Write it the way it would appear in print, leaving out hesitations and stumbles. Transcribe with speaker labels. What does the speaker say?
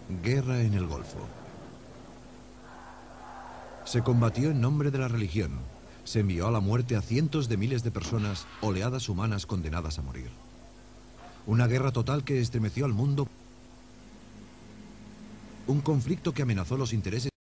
Speaker 1: Guerra en el Golfo. Se combatió en nombre de la religión. Se envió a la muerte a cientos de miles de personas, oleadas humanas condenadas a morir. Una guerra total que estremeció al mundo. Un conflicto que amenazó los intereses